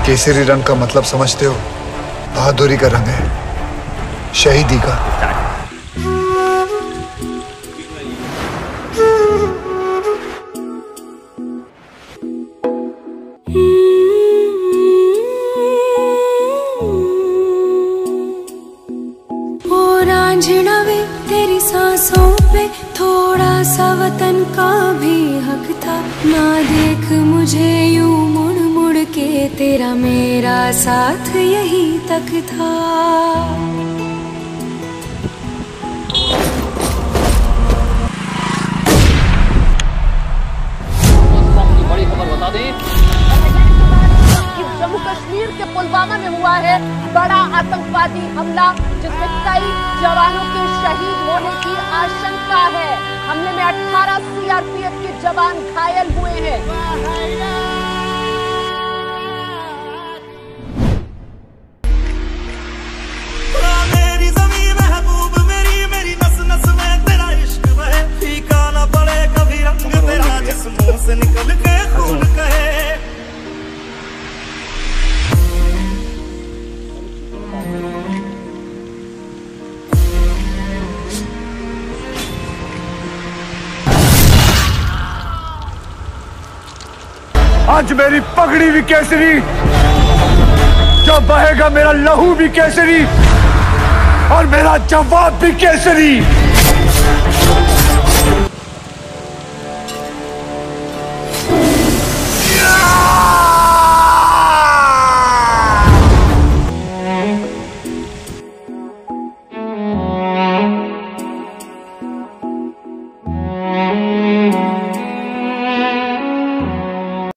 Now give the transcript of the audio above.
केसरी रंग का मतलब समझते हो? बहादुरी का रंग है, शहीदी का। वे तेरी सांसों पे थोड़ा सा वतन का भी हक था। ना देख मुझे यूं मुड़ मुड़ के, तेरा मेरा साथ यही तक था। बड़ी खबर बता दें, जम्मू कश्मीर के पुलवामा में हुआ है बड़ा आतंकवादी हमला, जिसमें कई जवानों के शहीद होने की आशंका है। हमले में 18 सीआरपीएफ के जवान घायल हुए हैं। मेरी ज़मीं महबूब मेरी, मेरी नस नस में तेरा इश्क बहे, फीका ना पड़े कभी रंग तेरा, जिस मुंह से निकल के खून कहे। आज मेरी पगड़ी भी केसरी, जब बहेगा मेरा लहू भी केसरी, और मेरा जवाब भी केसरी।